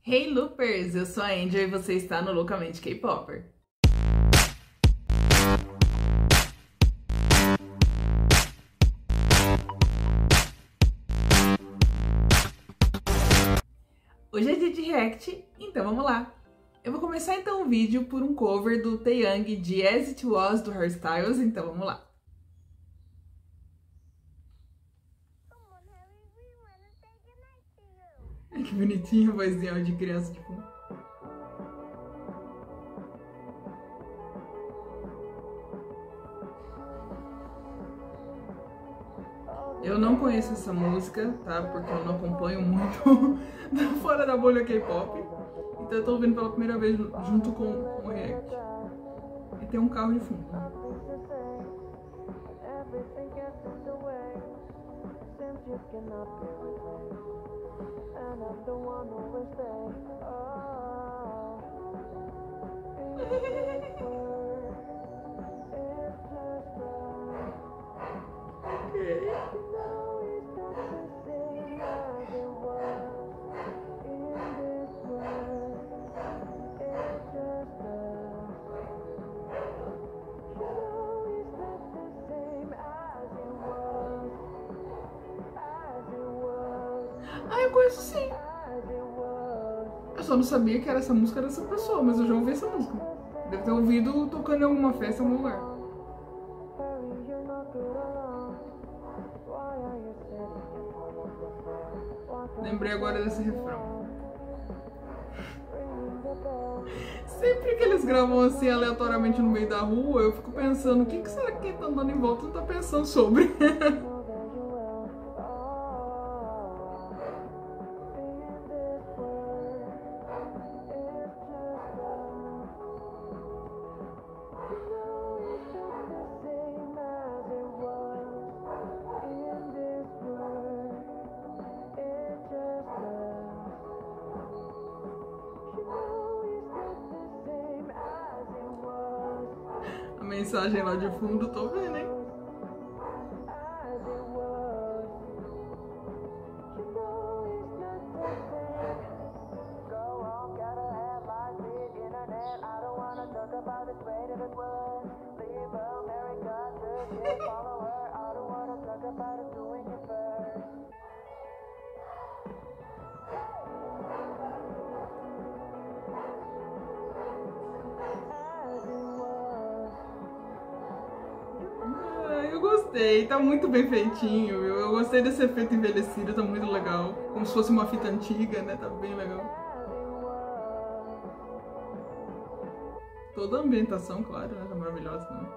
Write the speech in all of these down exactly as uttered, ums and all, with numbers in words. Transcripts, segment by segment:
Hey Loopers, eu sou a Angel e você está no Loucamente K-Popper. Hoje é dia de react, então vamos lá. Eu vou começar então o vídeo por um cover do Taeyang de As It Was do Hairstyles, então vamos lá. Ai, que bonitinho a vozinha de criança de fundo. Eu não conheço essa música, tá? Porque eu não acompanho muito fora da bolha K-pop. Então eu tô ouvindo pela primeira vez junto com o react. E tem um carro de fundo. Ah, eu conheço sim. Eu só não sabia que era essa música dessa pessoa, mas eu já ouvi essa música. Deve ter ouvido tocando em alguma festa em algum lugar. Lembrei agora desse refrão. Sempre que eles gravam assim aleatoriamente no meio da rua, eu fico pensando, o que, que será que quem tá andando em volta não tá pensando sobre? A mensagem lá de fundo, tô vendo, hein? Eu gostei, tá muito bem feitinho, viu? Eu gostei desse efeito envelhecido, tá muito legal. Como se fosse uma fita antiga, né? Tá bem legal. Toda a ambientação, claro, né? Tá maravilhosa, né?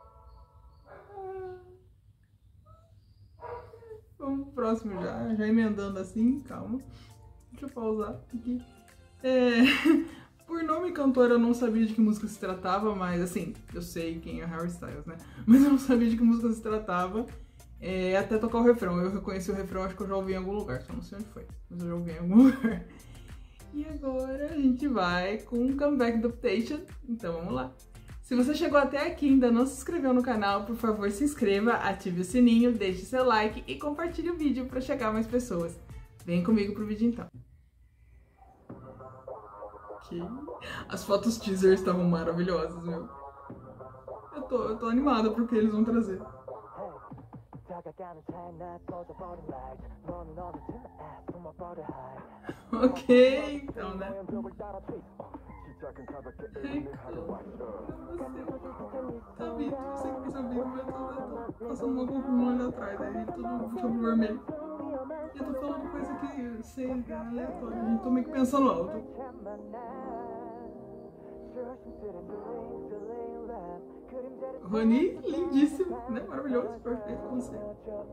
Vamos pro próximo já, já emendando assim, calma. Deixa eu pausar aqui. É... Por nome cantora eu não sabia de que música se tratava, mas assim, eu sei quem é Harry Styles, né? Mas eu não sabia de que música se tratava, é, até tocar o refrão. Eu reconheci o refrão, acho que eu já ouvi em algum lugar, só não sei onde foi, mas eu já ouvi em algum lugar. E agora a gente vai com um Comeback Adaptation, então vamos lá. Se você chegou até aqui e ainda não se inscreveu no canal, por favor se inscreva, ative o sininho, deixe seu like e compartilhe o vídeo para chegar a mais pessoas. Vem comigo pro vídeo então. As fotos teaser estavam maravilhosas, viu? Eu tô, eu tô animada pro que eles vão trazer. Ok, então, né? Tá vindo, você que pensa vindo, mas eu tô passando uma comprimão ali atrás, aí tudo ficou vermelho. E eu tô falando coisa que sei, aleatória, a gente tô meio que pensando alto. Rony, lindíssimo, né? Maravilhoso, perfeito, como sempre.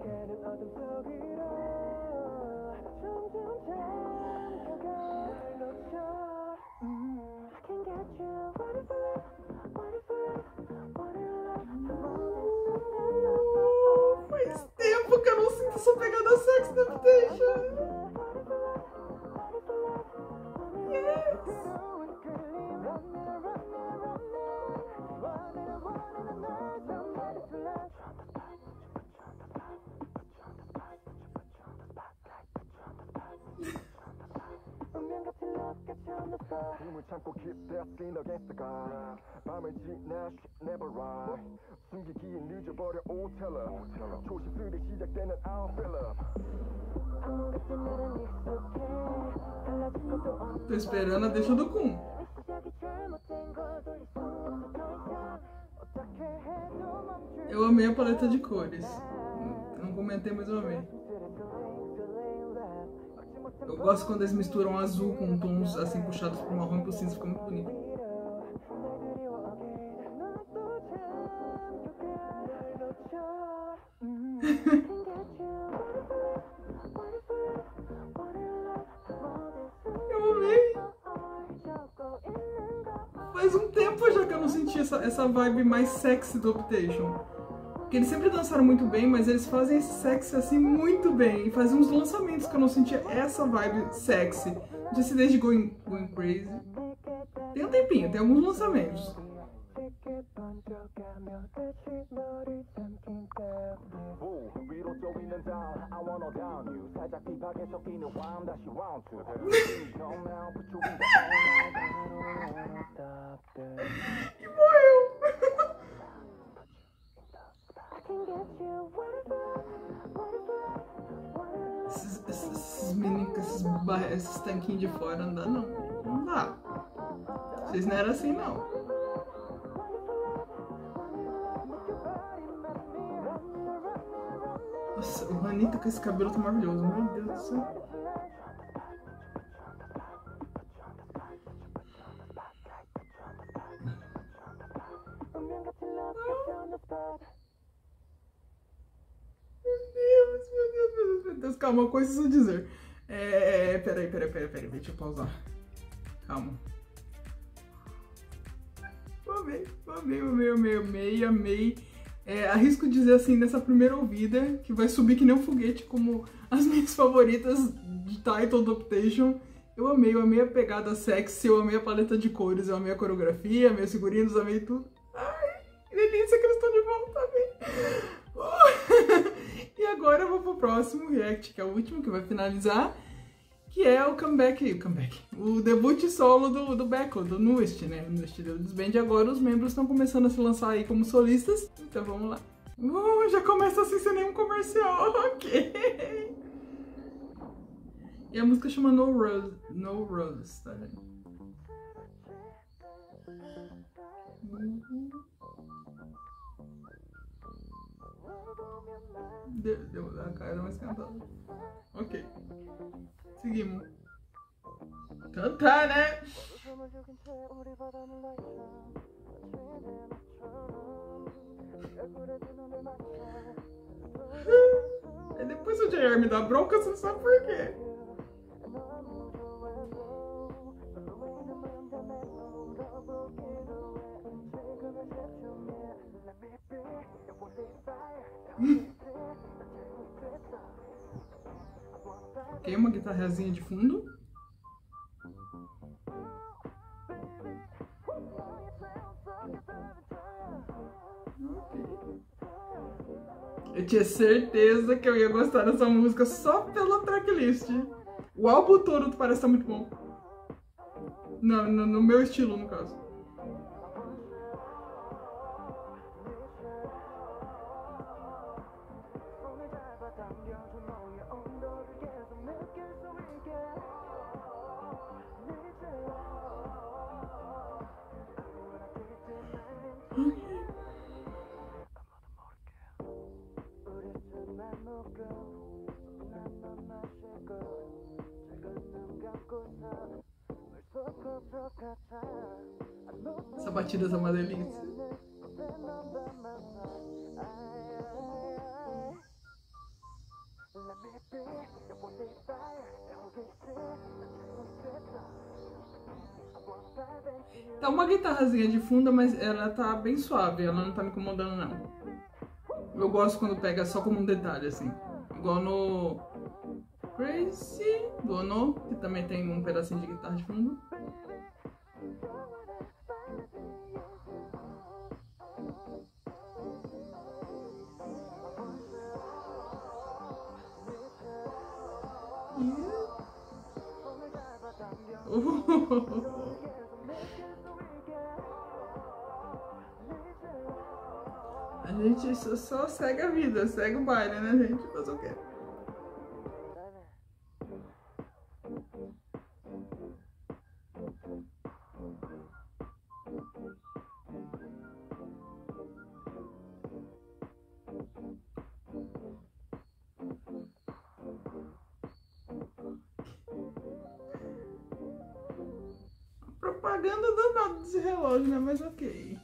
Faz tempo que eu não sinto essa pegada Sex Temptation. Yes. Tô esperando a deixa do Kun. Eu amei a paleta de cores. Não comentei, mas eu amei. Eu gosto quando eles misturam azul com tons assim puxados pro marrom e pro cinza, fica muito bonito. Eu amei. Faz um tempo já que eu não senti essa, essa vibe mais sexy do Optation. Porque eles sempre dançaram muito bem, mas eles fazem esse sexy assim muito bem. E fazem uns lançamentos que eu não sentia essa vibe sexy. Disse desde Going, Going Crazy. Tem um tempinho, tem alguns lançamentos. E morreu. Esses, esses, esses meninos, esses, esses tanquinhos de fora não dá não. Não dá. Vocês não eram assim não. Nossa, o Anitta com esse cabelo tá maravilhoso. Meu Deus do céu. Calma, coisa a dizer. É, peraí, peraí, peraí, peraí, deixa eu pausar. Calma. Amei, amei, amei, amei, amei, amei. É, arrisco dizer assim, nessa primeira ouvida, que vai subir que nem um foguete, como as minhas favoritas de Title do Optation. Eu amei, eu amei a pegada sexy, eu amei a paleta de cores, eu amei a coreografia, amei os figurinos, amei tudo. Ai, que delícia que eles estão de volta, amei. E agora eu vou pro próximo react, que é o último que vai finalizar, que é o comeback, o comeback, o debut solo do, do Becco, do Newest, né? O Newest deu desband, agora os membros estão começando a se lançar aí como solistas, então vamos lá. Uh, já começa assim sem nenhum comercial, ok. E a música chama No Rose, No Rose, tá vendo? Uhum. Deu, deu a cara mais cantada. Ok. Seguimos. Cantar, né? E depois o J R me dá bronca, você não sabe por quê. Ok, uma guitarrazinha de fundo. Okay. Eu tinha certeza que eu ia gostar dessa música só pela tracklist. O álbum todo parece estar muito bom. No, no, no meu estilo, no caso. Essa batida é uma delícia. Tá uma guitarrazinha de fundo, mas ela tá bem suave, ela não tá me incomodando não. Eu gosto quando pega só como um detalhe, assim. Igual no Crazy do Ono, que também tem um pedacinho de guitarra de fundo. A gente só, só segue a vida, segue o baile, né, gente? Fazer o quê? Propaganda do nada desse relógio, né? Mas ok.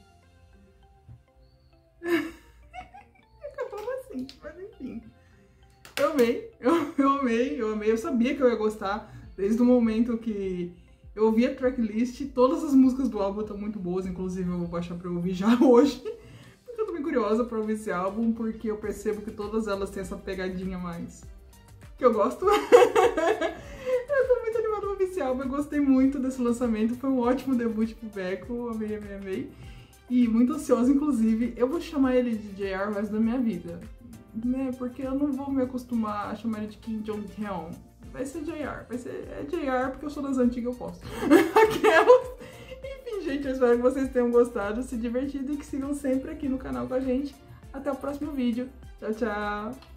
Acabou assim, mas enfim. Eu amei, eu, eu amei, eu amei. Eu sabia que eu ia gostar desde o momento que eu ouvi a tracklist. Todas as músicas do álbum estão muito boas, inclusive eu vou baixar pra eu ouvir já hoje. Porque eu tô bem curiosa pra ouvir esse álbum, porque eu percebo que todas elas têm essa pegadinha mais que eu gosto. Eu tô muito animada pra ouvir esse álbum, eu gostei muito desse lançamento, foi um ótimo debut pro Beco, amei, amei, amei. E muito ansiosa, inclusive, eu vou chamar ele de J R o resto da minha vida, né, porque eu não vou me acostumar a chamar ele de Kim Jong-hyun. Vai ser J R, vai ser é J R porque eu sou das antigas, eu posso. Aquelas. Enfim, gente, eu espero que vocês tenham gostado, se divertido e que sigam sempre aqui no canal com a gente. Até o próximo vídeo. Tchau, tchau!